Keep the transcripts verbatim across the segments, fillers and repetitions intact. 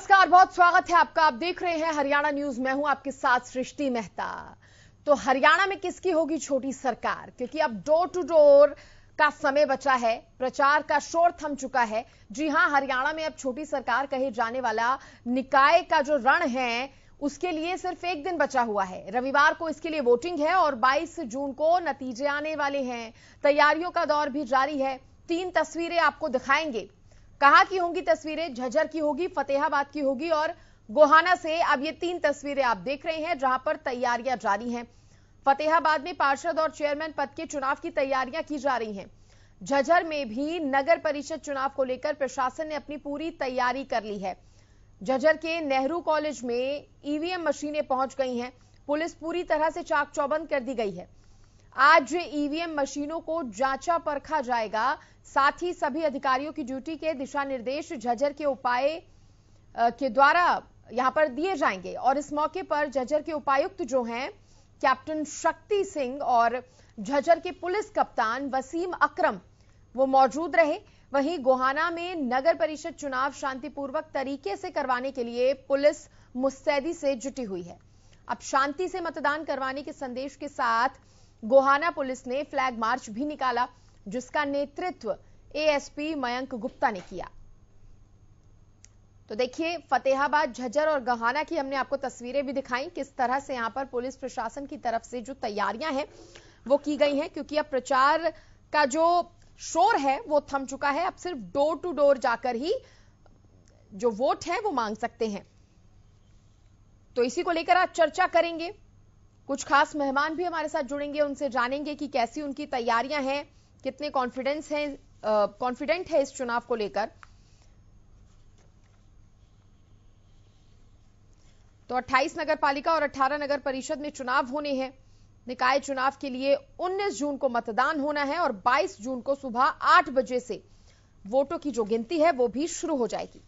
नमस्कार, बहुत स्वागत है आपका। आप देख रहे हैं हरियाणा न्यूज। मैं हूं आपके साथ सृष्टि मेहता। तो हरियाणा में किसकी होगी छोटी सरकार, क्योंकि अब डोर टू डोर का समय बचा है, प्रचार का शोर थम चुका है। जी हां, हरियाणा में अब छोटी सरकार कहे जाने वाला निकाय का जो रण है उसके लिए सिर्फ एक दिन बचा हुआ है। रविवार को इसके लिए वोटिंग है और बाईस जून को नतीजे आने वाले हैं। तैयारियों का दौर भी जारी है। तीन तस्वीरें आपको दिखाएंगे। कहां की होंगी तस्वीरें? झज्जर की होगी, फतेहाबाद की होगी और गोहाना से। अब ये तीन तस्वीरें आप देख रहे हैं जहां पर तैयारियां जारी हैं। फतेहाबाद में पार्षद और चेयरमैन पद के चुनाव की तैयारियां की जा रही हैं। झज्जर में भी नगर परिषद चुनाव को लेकर प्रशासन ने अपनी पूरी तैयारी कर ली है। झज्जर के नेहरू कॉलेज में ईवीएम मशीनें पहुंच गई हैं। पुलिस पूरी तरह से चाक चौबंद कर दी गई है। आज ईवीएम मशीनों को जांचा परखा जाएगा। साथ ही सभी अधिकारियों की ड्यूटी के दिशा निर्देश झज्जर के उपाय के द्वारा यहां पर दिए जाएंगे। और इस मौके पर झज्जर के उपायुक्त जो हैं कैप्टन शक्ति सिंह और झज्जर के पुलिस कप्तान वसीम अकरम वो मौजूद रहे। वहीं गोहाना में नगर परिषद चुनाव शांतिपूर्वक तरीके से करवाने के लिए पुलिस मुस्तैदी से जुटी हुई है। अब शांति से मतदान करवाने के संदेश के साथ गोहाना पुलिस ने फ्लैग मार्च भी निकाला, जिसका नेतृत्व एएसपी मयंक गुप्ता ने किया। तो देखिए, फतेहाबाद, झज्जर और गोहाना की हमने आपको तस्वीरें भी दिखाई, किस तरह से यहां पर पुलिस प्रशासन की तरफ से जो तैयारियां हैं वो की गई हैं। क्योंकि अब प्रचार का जो शोर है वो थम चुका है। अब सिर्फ डोर टू डोर जाकर ही जो वोट है वो मांग सकते हैं। तो इसी को लेकर आज चर्चा करेंगे। कुछ खास मेहमान भी हमारे साथ जुड़ेंगे, उनसे जानेंगे कि कैसी उनकी तैयारियां हैं, कितने कॉन्फिडेंस हैं कॉन्फिडेंट है इस चुनाव को लेकर। तो अट्ठाईस नगर पालिका और अठारह नगर परिषद में चुनाव होने हैं। निकाय चुनाव के लिए उन्नीस जून को मतदान होना है और बाईस जून को सुबह आठ बजे से वोटों की जो गिनती है वो भी शुरू हो जाएगी।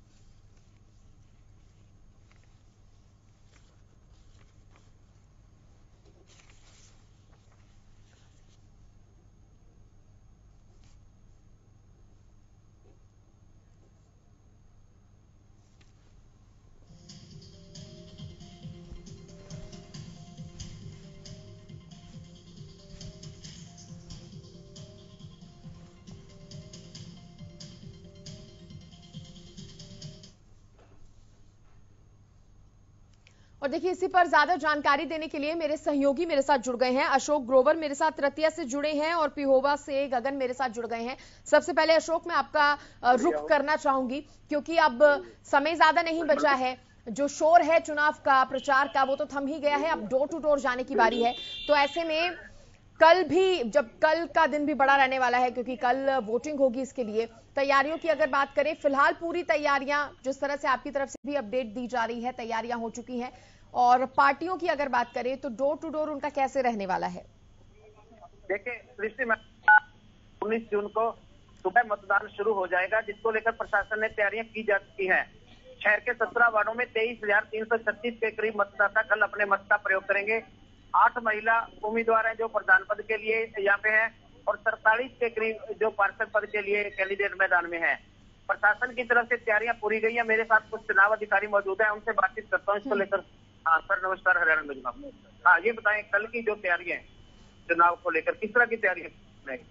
और देखिए, इसी पर ज्यादा जानकारी देने के लिए मेरे सहयोगी मेरे साथ जुड़ गए हैं। अशोक ग्रोवर मेरे साथ रतिया से जुड़े हैं और पिहोवा से गगन मेरे साथ जुड़ गए हैं। सबसे पहले अशोक, मैं आपका रुख करना चाहूंगी क्योंकि अब समय ज्यादा नहीं बचा है। जो शोर है चुनाव का, प्रचार का, वो तो थम ही गया है। अब डोर टू डोर जाने की बारी है। तो ऐसे में कल भी, जब कल का दिन भी बड़ा रहने वाला है क्योंकि कल वोटिंग होगी, इसके लिए तैयारियों की अगर बात करें, फिलहाल पूरी तैयारियां जिस तरह से आपकी तरफ से भी अपडेट दी जा रही है, तैयारियां हो चुकी हैं। और पार्टियों की अगर बात करें तो डोर टू डोर उनका कैसे रहने वाला है? देखिए सृष्टि, उन्नीस जून को सुबह मतदान शुरू हो जाएगा, जिसको लेकर प्रशासन ने तैयारियां की जा चुकी हैं। शहर के सत्रह वार्डों में तेईस हजार तीन सौ छत्तीस के करीब मतदाता कल अपने मत का प्रयोग करेंगे। आठ महिला उम्मीदवार हैं जो प्रधान पद के लिए यहाँ पे हैं और सैंतालीस के करीब जो पार्षद पद के लिए कैंडिडेट मैदान में है। प्रशासन की तरफ से तैयारियां पूरी गई है। मेरे साथ कुछ चुनाव अधिकारी मौजूद है, उनसे बातचीत करता हूँ इसको लेकर। हाँ सर, नमस्कार। हरियाणा में हाँ, ये बताएं कल की जो तैयारी है चुनाव को लेकर, किस तरह की तैयारी है?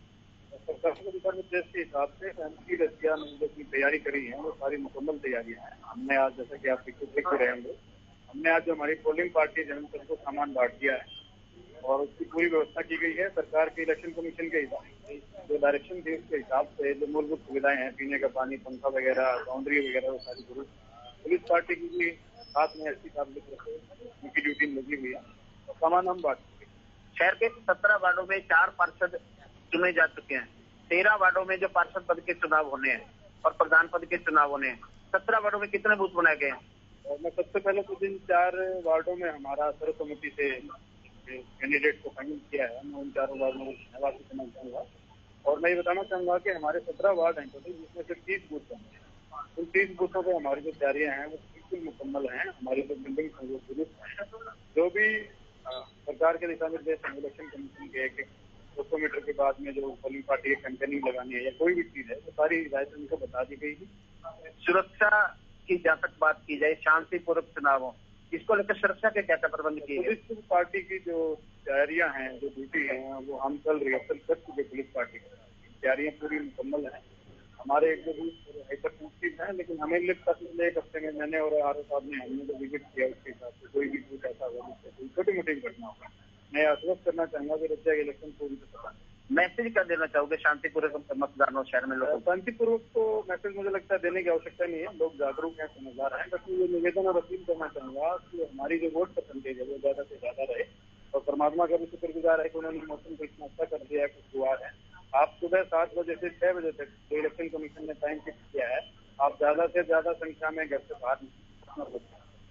निर्देश के हिसाब से एमपी रसिया ने जो की तैयारी करी है वो सारी मुकम्मल तैयारियां हैं। हमने आज, जैसा कि आप देख रहे होंगे, हमने आज जो हमारी पोलिंग पार्टी है सबको सामान बांट दिया है और उसकी पूरी व्यवस्था की गई है। सरकार के इलेक्शन कमीशन के हिसाब जो डायरेक्शन थी उसके हिसाब से जो मूलभूत सुविधाएं हैं, पीने का पानी, पंखा वगैरह, बाउंड्री वगैरह, वो सारी जरूरत पुलिस पार्टी की भी साथ में ऐसी साहब उनकी ड्यूटी लगी हुई है और सामान हम बांट। शहर के सत्रह वार्डों में चार पार्षद चुने जा चुके हैं। तेरह वार्डों में जो पार्षद पद के चुनाव होने हैं और प्रधान पद के चुनाव होने हैं। सत्रह वार्डों में कितने बूथ बनाए गए हैं? और मैं सबसे पहले तो जिन चार वार्डों में हमारा सर्वसम्मति से कैंडिडेट को फाइनल किया है, मैं उन चारों वार्डों में धन्यवाद करना चाहूंगा। और मैं ये बताना चाहूंगा कि हमारे सत्रह वार्ड हैं टोटल, जिसमें से तीस बूथ हैं। उन तीस बूथों पर हमारी जो तैयारियां हैं वो बिल्कुल मुकम्मल हैं। हमारी जो बिल्डिंग है वो दुरुस्त है। जो भी सरकार के दिशा निर्देश हैं, इलेक्शन कमीशन के एक दो सौ मीटर के बाद में जो पोलिंग पार्टी कैंपेनिंग लगानी है या कोई भी चीज है, वो सारी हिदायत उनको बता दी गई है। सुरक्षा की जहाँ तक बात की जाए शांतिपूर्वक चुनाव हो, इसको लेकर सुरक्षा के क्या क्या प्रबंध किए गए? पुलिस पार्टी की जो तैयारियां हैं, जो ड्यूटी है, वो हम कल रिहर्सल कर चुके पुलिस पार्टी की तैयारियां पूरी मुकम्मल है। हमारे एक दो हाइपर सेंसिटिव है, लेकिन हमें लगता है एक हफ्ते में मैंने और आर साहब ने हमने जो विजिट किया उसके हिसाब से कोई भी कुछ ऐसा होगा कोई छोटी मोटी घटना होगा। मैं आश्वस्त करना चाहूंगा कि रक्षा इलेक्शन पूरी तरह मैसेज क्या देना चाहोगे शांतिपूर्वक मतदान हो शहर में लोगों? शांतिपूर्वक तो मैसेज मुझे लगता है देने की आवश्यकता नहीं है, लोग जागरूक हैं, समझदार हैं। बस ये निवेदन और अपील करना चाहूंगा कि हमारी जो वोट परसेंटेज है वो ज्यादा से ज्यादा रहे और परमात्मा का भी शुक्रगुजार है कि उन्होंने मौसम को इतना अच्छा कर दिया है, खुशगवार है। आप सुबह सात बजे से छह बजे तक जो इलेक्शन कमीशन ने टाइम फिक्स किया है, आप ज्यादा से ज्यादा संख्या में घर से बाहर निकल।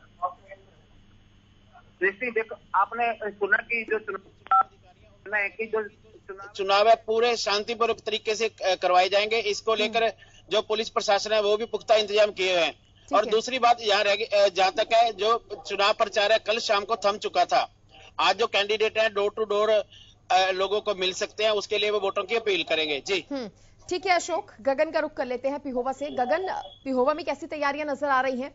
सृष्टि देखो, आपने सुना कि जो चुनाव है कि जो चुनाव है पूरे शांतिपूर्वक तरीके से करवाए जाएंगे। इसको लेकर जो पुलिस प्रशासन है वो भी पुख्ता इंतजाम किए हुए हैं। और दूसरी बात यहाँ रह गई, जहाँ तक है जो चुनाव प्रचार है कल शाम को थम चुका था। आज जो कैंडिडेट है डोर टू डोर लोगों को मिल सकते हैं, उसके लिए वो वोटों की अपील करेंगे। जी ठीक है अशोक, गगन का रुख कर लेते हैं पिहोवा से। गगन, पिहोवा में कैसी तैयारियां नजर आ रही हैं?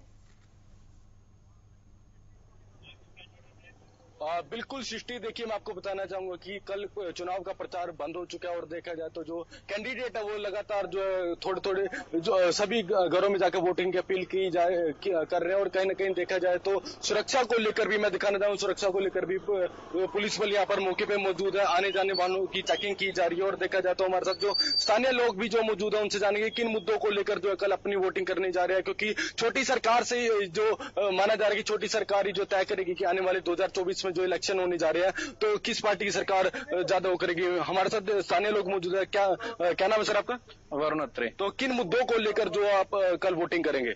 आ, बिल्कुल सृष्टि, देखिए मैं आपको बताना चाहूंगा कि कल चुनाव का प्रचार बंद हो चुका है और देखा जाए तो जो कैंडिडेट है वो लगातार जो थोड़े थोड़े जो सभी घरों में जाकर वोटिंग की अपील की जाए कर रहे हैं। और कहीं ना कहीं देखा जाए तो सुरक्षा को लेकर भी मैं दिखाना चाहूँ, सुरक्षा को लेकर भी पुलिस बल यहाँ पर मौके पे मौजूद है। आने जाने वालों की चेकिंग की जा रही है। और देखा जाए तो हमारे साथ जो स्थानीय लोग भी जो मौजूद है उनसे जानेंगे किन मुद्दों को लेकर जो है कल अपनी वोटिंग करने जा रहे हैं, क्योंकि छोटी सरकार से जो माना जा रहा है कि छोटी सरकार ही जो तय करेगी कि आने वाले दो हजार चौबीस में जो इलेक्शन होने जा रहे हैं तो किस पार्टी की सरकार ज्यादा वो करेगी। हमारे साथ स्थानीय लोग मौजूद है। क्या क्या नाम है सर आपका? वरुण अत्रे। तो किन मुद्दों को लेकर जो आप कल वोटिंग करेंगे?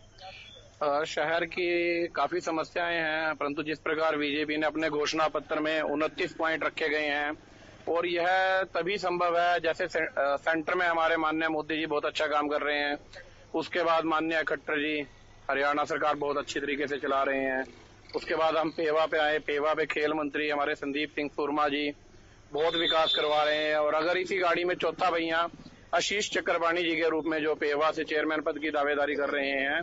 शहर की काफी समस्याएं हैं, परंतु जिस प्रकार बीजेपी ने अपने घोषणा पत्र में उनतीस पॉइंट रखे गए हैं और यह तभी संभव है जैसे सेंटर में हमारे माननीय मोदी जी बहुत अच्छा काम कर रहे हैं, उसके बाद माननीय खट्टर जी हरियाणा सरकार बहुत अच्छी तरीके से चला रहे हैं, उसके बाद हम पेवा पे आए, पेवा पे खेल मंत्री हमारे संदीप सिंह सुरमा जी बहुत विकास करवा रहे हैं। और अगर इसी गाड़ी में चौथा भैया आशीष चक्रपाणी जी के रूप में जो पेवा से चेयरमैन पद की दावेदारी कर रहे हैं,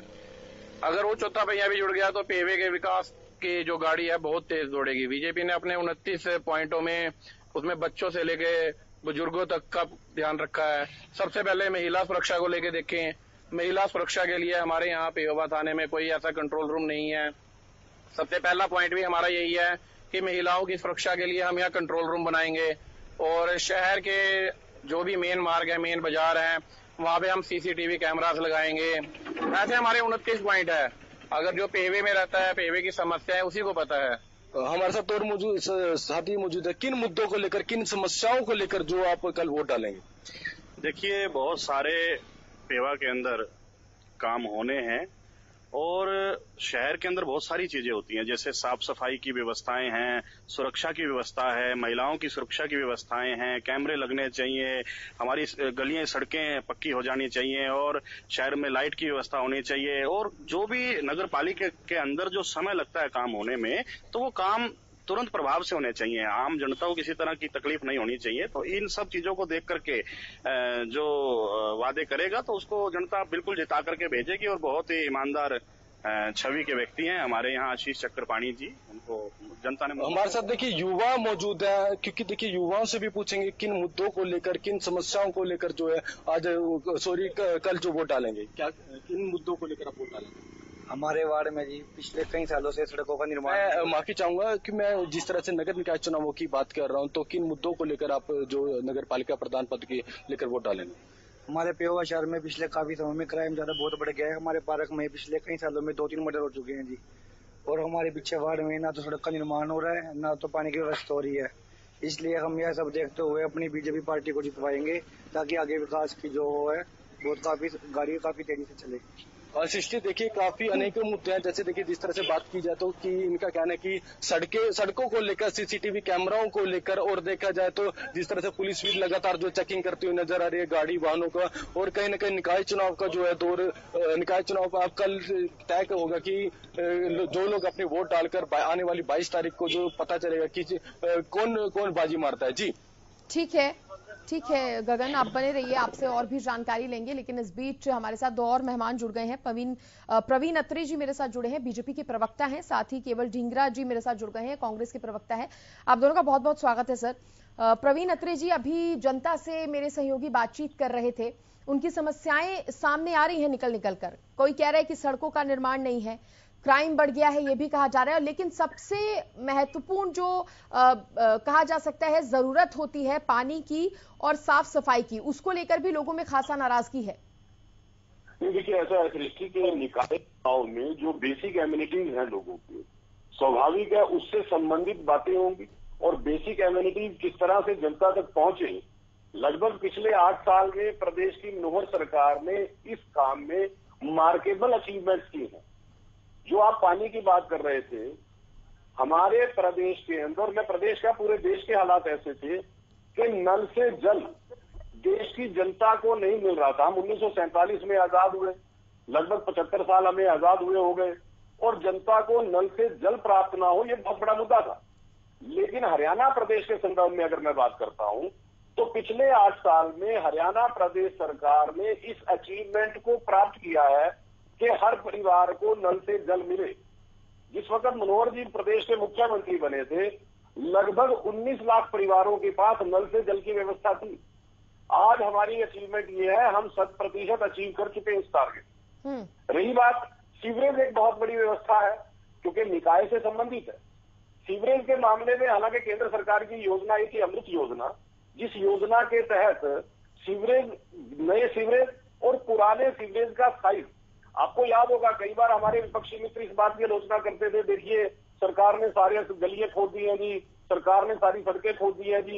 अगर वो चौथा भैया भी जुड़ गया तो पेवे के विकास की जो गाड़ी है बहुत तेज दौड़ेगी। बीजेपी ने अपने उनतीस पॉइंटों में उसमें बच्चों से लेके बुजुर्गों तक का ध्यान रखा है। सबसे पहले महिला सुरक्षा को लेके देखें, महिला सुरक्षा के लिए हमारे यहाँ पेवा थाने में कोई ऐसा कंट्रोल रूम नहीं है। सबसे पहला पॉइंट भी हमारा यही है कि महिलाओं की सुरक्षा के लिए हम यहाँ कंट्रोल रूम बनाएंगे और शहर के जो भी मेन मार्ग है, मेन बाजार है, वहाँ पे हम सीसीटीवी कैमरास लगाएंगे। ऐसे हमारे उनतीस पॉइंट है। अगर जो पेवे में रहता है, पेवे की समस्या है, उसी को पता है। हमारे साथ और मौजूद साथी मौजूद है। किन मुद्दों को लेकर, किन समस्याओं को लेकर जो आप कल वोट डालेंगे? देखिए, बहुत सारे पेवा के अंदर काम होने हैं और शहर के अंदर बहुत सारी चीजें होती हैं, जैसे साफ सफाई की व्यवस्थाएं हैं, सुरक्षा की व्यवस्था है, महिलाओं की सुरक्षा की व्यवस्थाएं हैं, कैमरे लगने चाहिए, हमारी गलियां सड़कें पक्की हो जानी चाहिए और शहर में लाइट की व्यवस्था होनी चाहिए। और जो भी नगर पालिका के अंदर जो समय लगता है काम होने में, तो वो काम तुरंत प्रभाव से होने चाहिए। आम जनता को किसी तरह की तकलीफ नहीं होनी चाहिए। तो इन सब चीजों को देख करके जो वादे करेगा तो उसको जनता बिल्कुल जिता करके भेजेगी। और बहुत ही ईमानदार छवि के व्यक्ति हैं हमारे यहाँ आशीष चक्रपाणी जी, उनको जनता ने। हमारे साथ देखिए युवा मौजूद है, क्योंकि देखिए युवाओं से भी पूछेंगे किन मुद्दों को लेकर, किन समस्याओं को लेकर जो है आज सॉरी कल जो वोट डालेंगे, क्या किन मुद्दों को लेकर आप वोट डालेंगे? हमारे वार्ड में जी पिछले कई सालों से सड़कों का निर्माण। मैं माफी चाहूंगा कि मैं जिस तरह से नगर निकाय चुनावों की बात कर रहा हूं, तो किन मुद्दों को लेकर आप जो नगर पालिका प्रधान पद के लेकर वोट डालेंगे? हमारे पेवा शहर में पिछले काफी समय में क्राइम ज्यादा बहुत बढ़ गया है। हमारे पार्क में पिछले कई सालों में दो तीन मर्डर हो चुके हैं जी। और हमारे पीछे वार्ड में ना तो सड़क का निर्माण हो रहा है, ना तो पानी की व्यवस्था हो रही है। इसलिए हम यह सब देखते हुए अपनी बीजेपी पार्टी को जितवाएंगे ताकि आगे विकास की जो है बहुत काफी गाड़ी काफी तेजी से चले। सृष्टि देखिए काफी अनेकों मुद्दे हैं, जैसे देखिए जिस तरह से बात की जाए तो कि इनका कहना है कि सड़कें सड़कों को लेकर, सीसीटीवी कैमराओं को लेकर, और देखा जाए तो जिस तरह से पुलिस भी लगातार जो चेकिंग करती हुई नजर आ रही है गाड़ी वाहनों का। और कहीं ना कहीं निकाय चुनाव का जो है दौर, निकाय चुनाव आप कल तय होगा कि जो लोग अपने वोट डालकर आने वाली बाईस तारीख को जो पता चलेगा कि कौन कौन बाजी मारता है। जी ठीक है। ठीक है गगन, आप बने रहिए, आपसे और भी जानकारी लेंगे, लेकिन इस बीच हमारे साथ दो और मेहमान जुड़ गए हैं। प्रवीण प्रवीण अत्री जी मेरे साथ जुड़े हैं, बीजेपी के प्रवक्ता हैं, साथ ही केवल ढींगरा जी मेरे साथ जुड़ गए हैं, कांग्रेस के प्रवक्ता है। आप दोनों का बहुत बहुत स्वागत है सर। प्रवीण अत्री जी, अभी जनता से मेरे सहयोगी बातचीत कर रहे थे, उनकी समस्याएं सामने आ रही है निकल निकल कर। कोई कह रहा है कि सड़कों का निर्माण नहीं है, क्राइम बढ़ गया है, ये भी कहा जा रहा है, लेकिन सबसे महत्वपूर्ण जो आ, आ, कहा जा सकता है जरूरत होती है पानी की और साफ सफाई की, उसको लेकर भी लोगों में खासा नाराजगी है। देखिए, ऐसा है सृष्टि के निकाय चुनाव में जो बेसिक एम्यूनिटीज हैं लोगों की, स्वाभाविक है उससे संबंधित बातें होंगी। और बेसिक एम्यूनिटीज किस तरह से जनता तक पहुंचे, लगभग पिछले आठ साल में प्रदेश की मनोहर सरकार ने इस काम में मार्केबल अचीवमेंट्स की हैं। जो आप पानी की बात कर रहे थे, हमारे प्रदेश के अंदर, मैं प्रदेश का पूरे देश के हालात ऐसे थे कि नल से जल देश की जनता को नहीं मिल रहा था। हम उन्नीस सौ सैंतालीस में आजाद हुए, लगभग पचहत्तर साल हमें आजाद हुए हो गए, और जनता को नल से जल प्राप्त ना हो, ये बहुत बड़ा मुद्दा था। लेकिन हरियाणा प्रदेश के संदर्भ में अगर मैं बात करता हूं, तो पिछले आठ साल में हरियाणा प्रदेश सरकार ने इस अचीवमेंट को प्राप्त किया है कि हर परिवार को नल से जल मिले। जिस वक्त मनोहर जी प्रदेश के मुख्यमंत्री बने थे, लगभग उन्नीस लाख परिवारों के पास नल से जल की व्यवस्था थी। आज हमारी अचीवमेंट ये है, हम शत प्रतिशत अचीव कर चुके हैं इस टारगेट। रही बात, सीवरेज एक बहुत बड़ी व्यवस्था है क्योंकि निकाय से संबंधित है। सीवरेज के मामले में हालांकि केंद्र सरकार की योजना है कि अमृत योजना, जिस योजना के तहत सीवरेज, नए सीवरेज और पुराने सीवरेज का साइज, आपको याद होगा कई बार हमारे विपक्षी मित्र इस बात की आलोचना करते थे, देखिए सरकार ने सारे गलियां खोद दी हैं जी, सरकार ने सारी सड़कें खोद दी है जी।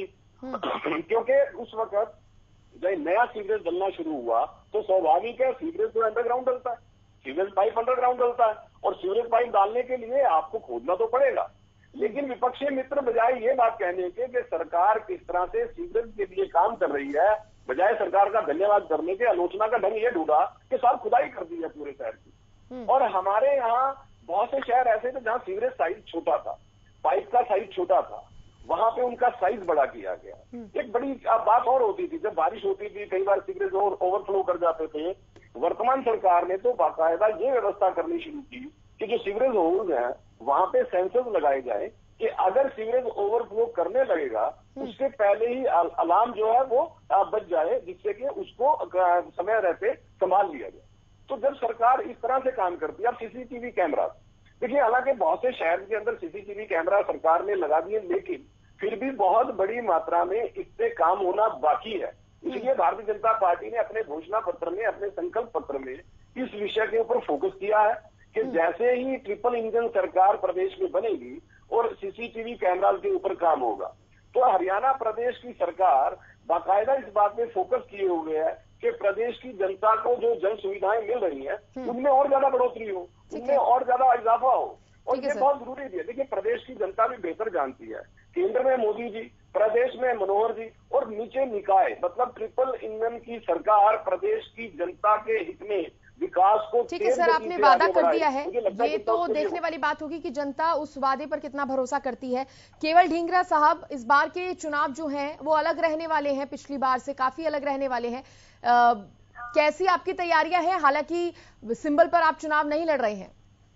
क्योंकि उस वक्त जब नया सीवरेज डलना शुरू हुआ तो स्वाभाविक है सीवरेज तो अंडरग्राउंड डलता है, सीवरेज पाइप अंडरग्राउंड डलता है, और सीवरेज पाइप डालने के लिए आपको खोदना तो पड़ेगा। लेकिन विपक्षी मित्र बजाय ये बात कहने के कि सरकार किस तरह से सीवरेज के लिए काम कर रही है, बजाय सरकार का धन्यवाद करने के आलोचना का ढंग ये ढूंढा कि साहब खुदाई कर दी है पूरे शहर की। और हमारे यहाँ बहुत से शहर ऐसे थे जहाँ सीवरेज साइज छोटा था, पाइप का साइज छोटा था, वहां पे उनका साइज बड़ा किया गया। एक बड़ी बात और होती थी, जब बारिश होती थी कई बार सीवरेज और ओवरफ्लो कर जाते थे। वर्तमान सरकार ने तो बाकायदा ये व्यवस्था करनी शुरू की कि जो सीवरेज होल्स हैं वहां पे सेंसर्स लगाए जाए कि अगर सीवरेज ओवरफ्लो करने लगेगा उससे पहले ही अलार्म जो है वो बच जाए, जिससे कि उसको समय रहते संभाल लिया जाए। तो जब सरकार इस तरह से काम करती है, अब सीसीटीवी कैमरा, देखिए हालांकि बहुत से शहर के अंदर सीसीटीवी कैमरा सरकार ने लगा दिए, लेकिन फिर भी बहुत बड़ी मात्रा में इससे काम होना बाकी है। इसलिए भारतीय जनता पार्टी ने अपने घोषणा पत्र में, अपने संकल्प पत्र में इस विषय के ऊपर फोकस किया है कि जैसे ही ट्रिपल इंजन सरकार प्रदेश में बनेगी और सीसीटीवी कैमरास के ऊपर काम होगा, तो हरियाणा प्रदेश की सरकार बाकायदा इस बात में फोकस किए हुए है कि प्रदेश की जनता को जो जन सुविधाएं मिल रही हैं उनमें और ज्यादा बढ़ोतरी हो, उनमें और ज्यादा इजाफा हो, और ये बहुत जरूरी भी है। देखिए प्रदेश की जनता भी बेहतर जानती है, केंद्र में मोदी जी, प्रदेश में मनोहर जी, और नीचे निकाय, मतलब ट्रिपल इंजन की सरकार प्रदेश की जनता के हित में विकास को। ठीक है सर, आपने वादा कर दिया है, ये तो देखने वाली बात होगी कि जनता उस वादे पर कितना भरोसा करती है। केवल ढींगरा साहब, इस बार के चुनाव जो हैं वो अलग रहने वाले हैं, पिछली बार से काफी अलग रहने वाले हैं। आ, कैसी आपकी तैयारियां हैं? हालांकि सिंबल पर आप चुनाव नहीं लड़ रहे हैं।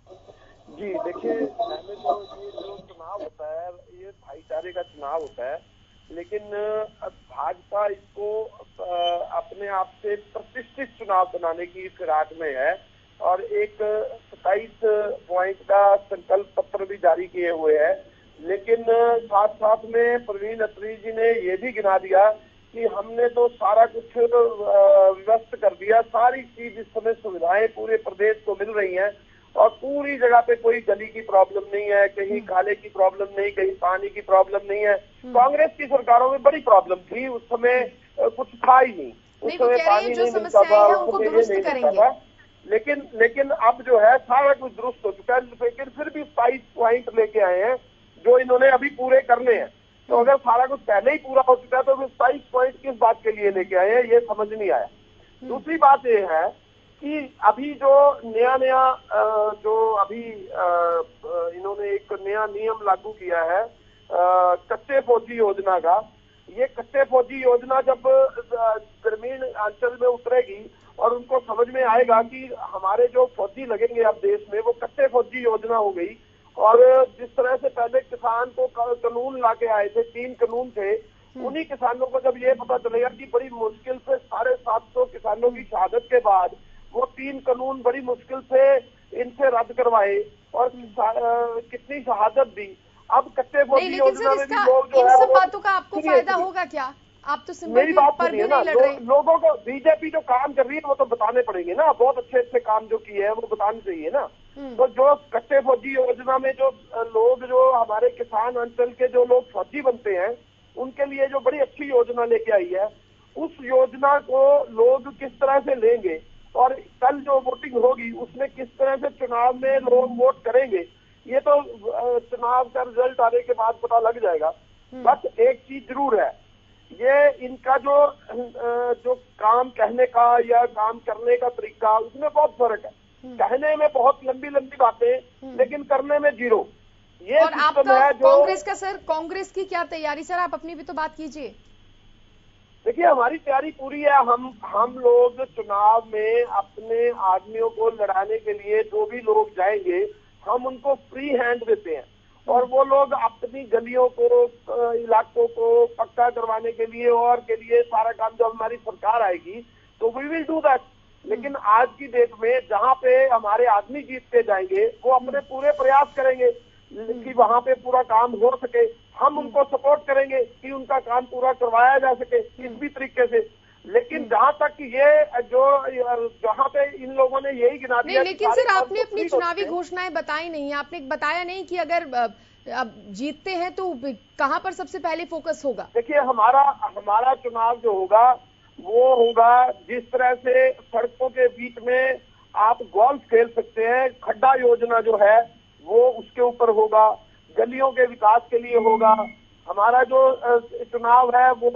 जी देखिए, पहले तो ये जो चुनाव होता है ये भाईचारे का चुनाव होता है, लेकिन भाजपा इसको अपने आप से प्रतिष्ठित चुनाव बनाने की फिराक में है और एक सत्ताईस पॉइंट का संकल्प पत्र भी जारी किए हुए है। लेकिन साथ साथ में प्रवीण अत्री जी ने ये भी गिना दिया कि हमने तो सारा कुछ व्यवस्थित कर दिया, सारी चीज इस समय सुविधाएं पूरे प्रदेश को मिल रही हैं और पूरी जगह पे कोई गली की प्रॉब्लम नहीं है, कहीं काले की प्रॉब्लम नहीं, कहीं पानी की प्रॉब्लम नहीं है। कांग्रेस की सरकारों में बड़ी प्रॉब्लम थी, उस समय कुछ था ही नहीं, उस समय पानी नहीं मिलता था, उस समय ये नहीं मिलता था। लेकिन लेकिन अब जो है सारा कुछ दुरुस्त हो चुका है, लेकिन फिर भी सत्ताईस पॉइंट लेके आए हैं जो इन्होंने अभी पूरे करने हैं। तो अगर सारा कुछ पहले ही पूरा हो चुका है तो सत्ताईस पॉइंट किस बात के लिए लेके आए हैं, ये समझ नहीं आया। दूसरी बात ये है कि अभी जो नया नया जो अभी इन्होंने एक नया नियम लागू किया है कच्चे पोची योजना का, ये कट्टे फौजी योजना जब ग्रामीण अंचल में उतरेगी और उनको समझ में आएगा कि हमारे जो फौजी लगेंगे अब देश में वो कट्टे फौजी योजना हो गई। और जिस तरह से पहले किसान को कानून लाके आए थे, तीन कानून थे, उन्हीं किसानों को जब ये पता चलेगा कि बड़ी मुश्किल से साढ़े सात सौ किसानों की शहादत के बाद वो तीन कानून बड़ी मुश्किल से इनसे रद्द करवाए और कितनी शहादत दी, अब कट्टे फौजी योजना में भी लोग जो है सब बातों का आपको फायदा होगा क्या? आप तो मेरी बात पर भी नहीं लड़ रहे। लो, लोगों को बीजेपी जो काम कर रही है वो तो बताने पड़ेंगे ना, बहुत अच्छे अच्छे काम जो किए हैं वो बताने चाहिए ना। तो जो कट्टे फौजी योजना में जो लोग, जो हमारे किसान अंचल के जो लोग फौजी बनते हैं, उनके लिए जो बड़ी अच्छी योजना लेके आई है, उस योजना को लोग किस तरह से लेंगे और कल जो वोटिंग होगी उसमें किस तरह से चुनाव में लोग वोट करेंगे, ये तो चुनाव का रिजल्ट आने के बाद पता लग जाएगा। बस एक चीज जरूर है, ये इनका जो जो काम कहने का या काम करने का तरीका, उसमें बहुत फर्क है। कहने में बहुत लंबी लंबी बातें, लेकिन करने में जीरो। ये और आपका है जो कांग्रेस का सर, कांग्रेस की क्या तैयारी? सर आप अपनी भी तो बात कीजिए। देखिए हमारी तैयारी पूरी है। हम हम लोग चुनाव में अपने आदमियों को लड़ाने के लिए जो भी लोग जाएंगे, हम उनको फ्री हैंड देते हैं और वो लोग अपनी गलियों को, इलाकों को पक्का करवाने के लिए और के लिए सारा काम, जब हमारी सरकार आएगी तो वी विल डू दैट। लेकिन आज की डेट में जहाँ पे हमारे आदमी जीत के जाएंगे, वो अपने पूरे प्रयास करेंगे कि वहाँ पे पूरा काम हो सके। हम उनको सपोर्ट करेंगे कि उनका काम पूरा करवाया जा सके किस भी तरीके से। लेकिन जहाँ तक ये जो जहाँ पे इन लोगों ने यही गिना दिया, लेकिन सर आपने अपनी चुनावी घोषणाएं बताई नहीं, आपने बताया नहीं कि अगर अब जीतते हैं तो कहाँ पर सबसे पहले फोकस होगा। देखिए हमारा हमारा चुनाव जो होगा वो होगा जिस तरह से सड़कों के बीच में आप गोल्फ खेल सकते हैं, खड्डा योजना जो है वो उसके ऊपर होगा, गलियों के विकास के लिए होगा। हमारा जो चुनाव है वो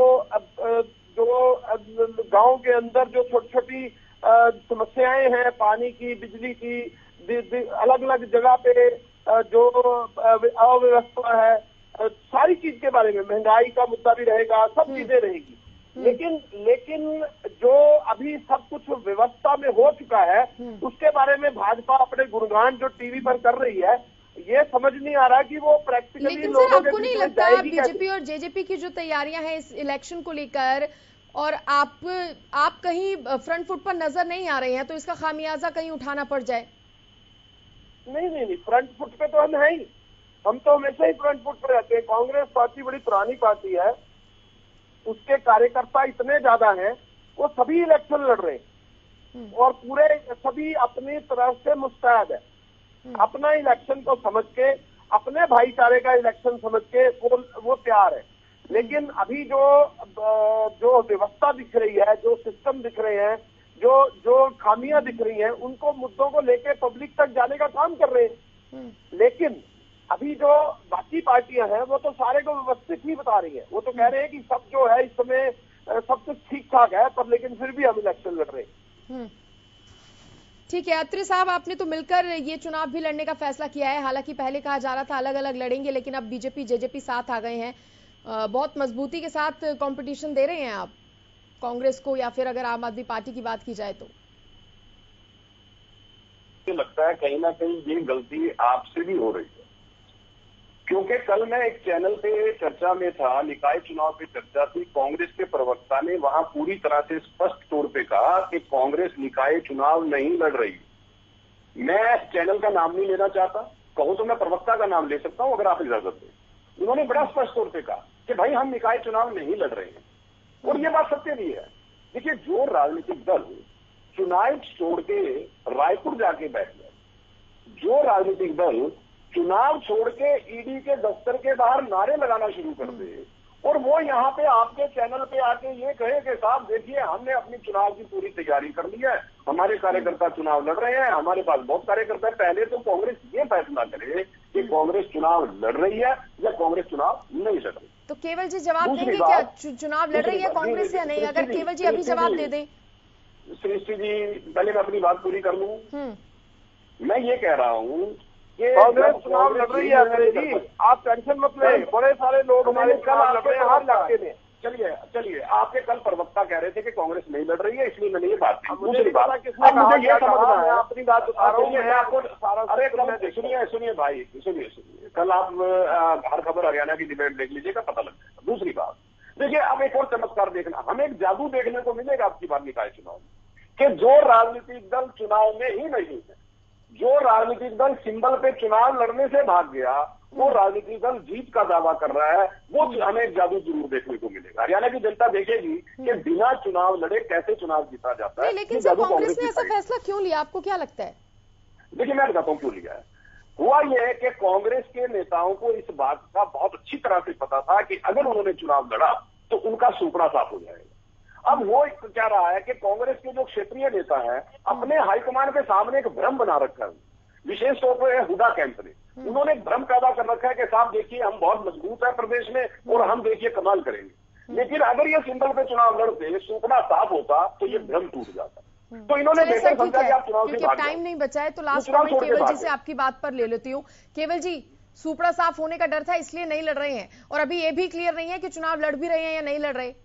जो गांव के अंदर जो छोटी छोटी समस्याएं हैं, पानी की, बिजली की, अलग अलग जगह पे जो अव्यवस्था है, सारी चीज के बारे में, महंगाई का मुद्दा भी रहेगा, सब चीजें रहेगी। लेकिन लेकिन जो अभी सब कुछ व्यवस्था में हो चुका है उसके बारे में भाजपा अपने गुणगान जो टीवी पर कर रही है, ये समझ नहीं आ रहा कि वो प्रैक्टिकली लेकिन सर आपको नहीं लगता बीजेपी और जेजेपी की जो तैयारियां हैं इस इलेक्शन को लेकर, और आप आप कहीं फ्रंट फुट पर नजर नहीं आ रहे हैं, तो इसका खामियाजा कहीं उठाना पड़ जाए? नहीं नहीं नहीं, फ्रंट फुट पे तो हम है ही, हम तो हमेशा ही फ्रंट फुट पे रहते हैं। कांग्रेस पार्टी बड़ी पुरानी पार्टी है, उसके कार्यकर्ता इतने ज्यादा हैं, वो सभी इलेक्शन लड़ रहे हैं और पूरे सभी अपनी तरफ से मुस्तैद है। अपना इलेक्शन को समझ के, अपने भाईचारे का इलेक्शन समझ के वो वो तैयार है। लेकिन अभी जो जो व्यवस्था दिख रही है, जो सिस्टम दिख रहे हैं, जो जो खामियां दिख रही हैं, उनको मुद्दों को लेके पब्लिक तक जाने का काम कर रहे हैं। लेकिन अभी जो बाकी पार्टियां हैं वो तो सारे को व्यवस्थित ही बता रही है। वो तो कह रहे हैं कि सब जो है इस समय सब कुछ ठीक ठाक है, पर लेकिन फिर भी हम इलेक्शन लड़ रहे हैं। ठीक है अत्रे साहब, आपने तो मिलकर ये चुनाव भी लड़ने का फैसला किया है। हालांकि पहले कहा जा रहा था अलग अलग लड़ेंगे, लेकिन अब बीजेपी जेजेपी साथ आ गए हैं, बहुत मजबूती के साथ कंपटीशन दे रहे हैं आप कांग्रेस को, या फिर अगर आम आदमी पार्टी की बात की जाए तो? मुझे लगता है कहीं ना कहीं ये गलती आपसे भी हो रही है, क्योंकि कल मैं एक चैनल पे चर्चा में था, निकाय चुनाव पे चर्चा थी, कांग्रेस के प्रवक्ता ने वहां पूरी तरह से स्पष्ट तौर पे कहा कि कांग्रेस निकाय चुनाव नहीं लड़ रही। मैं चैनल का नाम नहीं लेना चाहता, कहूं तो मैं प्रवक्ता का नाम ले सकता हूं अगर आप इजाजत दें। उन्होंने बड़ा स्पष्ट तौर पे कहा कि भाई हम निकाय चुनाव नहीं लड़ रहे हैं, और ये बात सत्य भी है। देखिए जो राजनीतिक दल चुनाव छोड़ के रायपुर जाके बैठ गए, जो राजनीतिक दल चुनाव छोड़ के ईडी के दफ्तर के बाहर नारे लगाना शुरू कर दे, और वो यहाँ पे आपके चैनल पे आके ये कहे कि साहब देखिए हमने अपनी चुनाव की पूरी तैयारी कर ली है, हमारे कार्यकर्ता चुनाव लड़ रहे हैं, हमारे पास बहुत कार्यकर्ता है। पहले तो कांग्रेस ये फैसला करे कि कांग्रेस चुनाव लड़ रही है या कांग्रेस चुनाव नहीं लड़ रही। तो केवल जी जवाब देंगे क्या चुनाव लड़ रही है कांग्रेस या नहीं? अगर केवल जी अभी जवाब दे दें। सृष्टि जी पहले मैं अपनी बात पूरी कर लूं। मैं ये कह रहा हूँ कांग्रेस चुनाव लड़ रही है जी, आप टेंशन मत लें, बड़े सारे लोग हमारे चुनाव लड़ रहे हैं हर इलाके में। चलिए चलिए आपके कल प्रवक्ता कह रहे थे कि कांग्रेस नहीं लड़ रही है, इसलिए मैंने ये बात की। मुझे दूसरी बात किसने अब मुझे कहा ये समझना है, अपनी बात बता रहा हूं मैं आपको सारा अरे कल सुनिए सुनिए भाई सुनिए सुनिए कल आप हर खबर हरियाणा की डिबेट देख लीजिएगा, पता लग जाएगा। दूसरी बात देखिए, अब एक और चमत्कार देखना, हमें एक जादू देखने को मिलेगा आपकी बार निकाय चुनाव में, कि जो राजनीतिक दल चुनाव में ही नहीं है, जो राजनीतिक दल सिंबल पे चुनाव लड़ने से भाग गया, वो राजनीतिक दल जीत का दावा कर रहा है, वो हमें एक जादू जरूर देखने को मिलेगा। हरियाणा की जनता देखेगी कि बिना चुनाव लड़े कैसे चुनाव जीता जाता है। लेकिन सर कांग्रेस ने ऐसा फैसला क्यों लिया, आपको क्या लगता है? देखिए मैं बताता हूँ क्यों लिया है। हुआ यह है कि कांग्रेस के नेताओं को इस बात का बहुत अच्छी तरह से पता था कि अगर उन्होंने चुनाव लड़ा तो उनका सूपड़ा साफ हो जाएगा। अब वो क्या रहा है कि कांग्रेस के जो क्षेत्रीय नेता हैं अपने हाईकमान के सामने एक भ्रम बना रखा है, विशेष तौर पर हुडा कैंप ने उन्होंने भ्रम पैदा कर रखा है कि साहब देखिए हम बहुत मजबूत है प्रदेश में और हम देखिए कमाल करेंगे। लेकिन अगर ये सिंबल पे चुनाव लड़ते, सूपड़ा साफ होता तो ये भ्रम टूट जाता। तो इन्होंने बेहतर समझा कि आप चुनाव से भाग जाओ। टाइम नहीं बचा है तो लास्ट में केवल जी से आपकी बात पर ले लेती हूँ। केवल जी, सूपड़ा साफ होने का डर था इसलिए नहीं लड़ रहे हैं, और अभी ये भी क्लियर नहीं है कि चुनाव लड़ भी रहे हैं या नहीं लड़ रहे।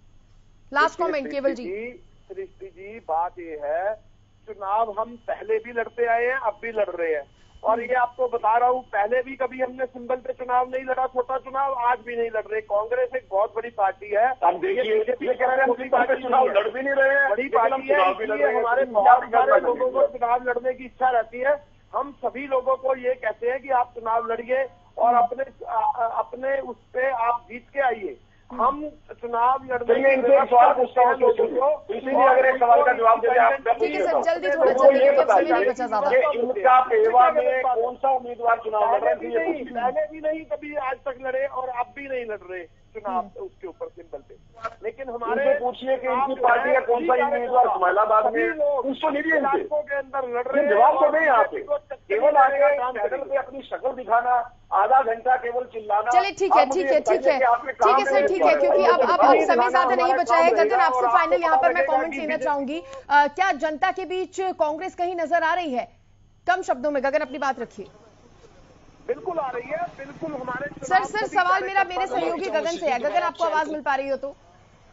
लास्ट कमेंट केवल जी। सृष्टि जी, बात ये है चुनाव हम पहले भी लड़ते आए हैं, अब भी लड़ रहे हैं, और ये आपको बता रहा हूँ पहले भी कभी हमने सिंबल पे चुनाव नहीं लड़ा, छोटा चुनाव, आज भी नहीं लड़ रहे। कांग्रेस एक बहुत बड़ी पार्टी है, अब देखिए ये कह रहे हैं छोटी पार्टी चुनाव लड़ भी नहीं रहे हैं, बड़ी पार्टी है, इसलिए हमारे बहुत सारे लोगों को चुनाव लड़ने की इच्छा रहती है। हम सभी लोगों को ये कहते हैं कि आप चुनाव लड़िए और अपने अपने उस पे आप जीत के आइए। हम चुनाव लड़ने के इनसे एक सवाल पूछता हूँ लोगों को, इसीलिए अगर एक सवाल का जवाब दे आप ठीक है सर, जल्दी थोड़ा जल्दी, ये बताइए इनका पेवा में कौन सा उम्मीदवार चुनाव लड़ रहे हैं? पहले भी नहीं कभी आज तक लड़े और अब भी नहीं लड़ रहे चुनाव उसके ऊपर सिंबल पे। लेकिन हमारे पूछिए कि इनकी पार्टी का कौन सा उम्मीदवार उस्माइलाबाद में उसको नहीं इलाकों के अंदर लड़ रहे हैं। जवाब तो नहीं यहाँ पे, केवल आगे चैनल पे अपनी शक्ल दिखाना, आधा घंटा केवल चिल्लाना। चलिए ठीक है ठीक है ठीक है ठीक है सर, ठीक है, क्योंकि अब अब अब समय ज्यादा नहीं बचा है। गगन आपसे फाइनल यहाँ पर मैं कमेंट लेना चाहूंगी, क्या जनता के बीच कांग्रेस कहीं नजर आ रही है? कम शब्दों में गगन अपनी बात रखिए। बिल्कुल आ रही है, बिल्कुल हमारे सर सर सवाल मेरा मेरे सहयोगी गगन से है। गगन आपको आवाज मिल पा रही हो तो?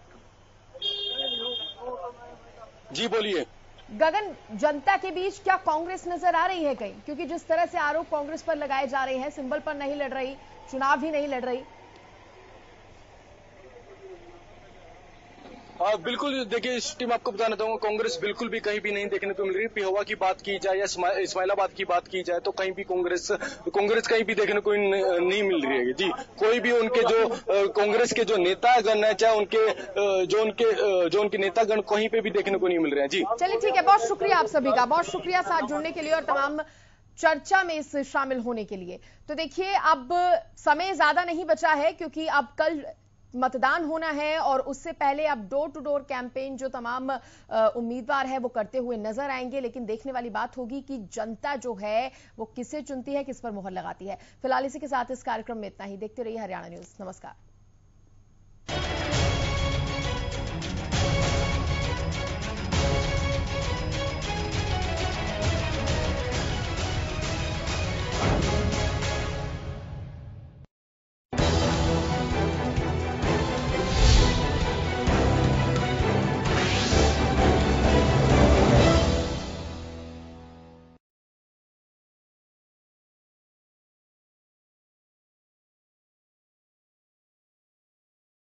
जी बोलिए। गगन, जनता के बीच क्या कांग्रेस नजर आ रही है कहीं? क्योंकि जिस तरह से आरोप कांग्रेस पर लगाए जा रहे हैं, सिंबल पर नहीं लड़ रही, चुनाव ही नहीं लड़ रही। हाँ बिल्कुल, देखिए इस टीम आपको बताना चाहूंगा, कांग्रेस बिल्कुल भी कहीं भी नहीं देखने को मिल रही। पिहोवा की बात की जाए या इस्माइलाबाद की बात की जाए तो कहीं भी कांग्रेस कांग्रेस कहीं भी देखने को नहीं मिल रही है जी। कोई भी उनके जो कांग्रेस के जो नेतागण है, चाहे उनके जो उनके जो उनके नेतागण कहीं पे भी देखने को नहीं मिल रहे हैं जी। चलिए ठीक है, बहुत शुक्रिया आप सभी का, बहुत शुक्रिया साथ जुड़ने के लिए और तमाम चर्चा में इस शामिल होने के लिए। तो देखिए अब समय ज्यादा नहीं बचा है क्योंकि अब कल मतदान होना है और उससे पहले अब डोर टू डोर कैंपेन जो तमाम उम्मीदवार है वो करते हुए नजर आएंगे। लेकिन देखने वाली बात होगी कि जनता जो है वो किसे चुनती है, किस पर मोहर लगाती है। फिलहाल इसी के साथ इस कार्यक्रम में इतना ही। देखते रहिए हरियाणा न्यूज। नमस्कार।